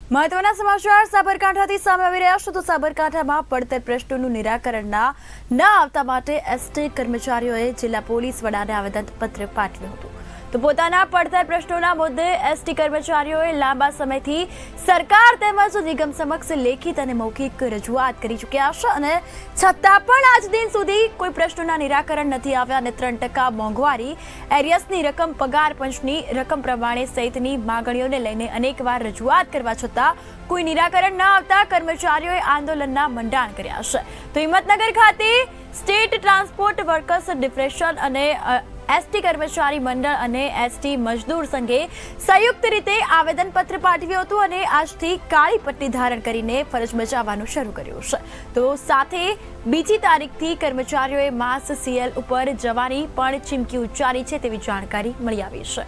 મહત્વના સમાચાર સાબરકાંઠાથી સામે આવી રહ્યા છે તો સાબરકાંઠામાં પડતર પ્રશ્નોનું નિરાકરણના ન આવતા માટે એસટી કર્મચારીઓએ જિલ્લા પોલીસ વડાને આવેદનપત્ર પાઠવ્યું હતું। તો પોતાના પડતર પ્રશ્નોના મુદ્દે એસટી કર્મચારીઓએ લાંબા સમયથી સરકાર તેમજ નિગમ સમક્ષ લેખિત અને મૌખિક રજૂઆત કરી ચૂક્યા છે અને છતાં પણ આજ દિન સુધી કોઈ પ્રશ્નોના નિરાકરણ નથી આવ્યા અને 3% મોંઘવારી, એરિયસની રકમ, પગાર પંચની રકમ પ્રમાણે સહિતની માંગણીઓને લઈને અનેકવાર રજૂઆત કરવા છતાં કોઈ નિરાકરણ ન આવતા કર્મચારીઓએ આંદોલનના મંડાણ કર્યા છે। તો હિંમતનગર ખાતે સ્ટેટ ટ્રાન્સપોર્ટ વર્કર્સ ડિફેડરેશન અને એસટી કર્મચારી મંડળ અને એસટી મજદૂર સંઘે સંયુક્ત રીતે આવેદનપત્ર પાઠવ્યું હતું અને આજથી કાળી પટ્ટી ધારણ કરીને ફરજ બજાવવાનું શરૂ કર્યું છે। તો સાથે બીજી તારીખથી કર્મચારીઓએ માસ સીએલ ઉપર જવાની પણ ચીમકી ઉચ્ચારી છે તેવી જાણકારી મળી આવી છે।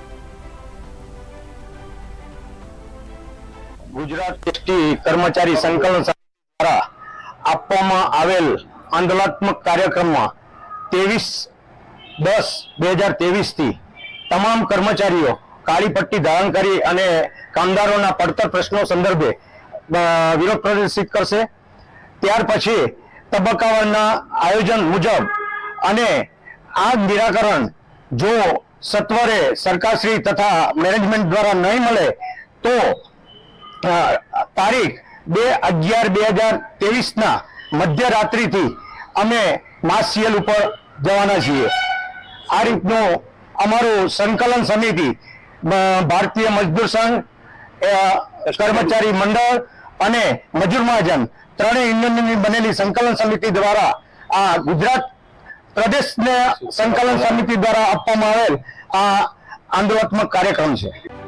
ગુજરાત એસટી કર્મચારી સંકલન સમિતિ દ્વારા આપવામાં આવેલ આંદોલનાત્મક કાર્યક્રમમાં 23/10/2023 થી તમામ કર્મચારીઓ કાળી પટ્ટી ધારણ કરી અને કામદારોના પડતર પ્રશ્નો સંદર્ભે વિરોધ પ્રદર્શિત કરશે। ત્યાર પછી તબક્કાવારના આયોજન મુજબ અને આ નિરાકરણ જો સત્વરે સરકારશ્રી તથા મેનેજમેન્ટ દ્વારા નહીં મળે તો તારીખ 2/11/2023 ના મધ્યરાત્રિથી અમે માસ સીએલ ઉપર જવાના છીએ। આ રીતનું અમારું સંકલન સમિતિ ભારતીય મજદૂર સંઘ, કર્મચારી મંડળ અને મજૂર મહાજન ત્રણેય યુનિયનની બનેલી સંકલન સમિતિ દ્વારા આ ગુજરાત પ્રદેશને સંકલન સમિતિ દ્વારા આપવામાં આવેલ આ આંદોલનાત્મક કાર્યક્રમ છે।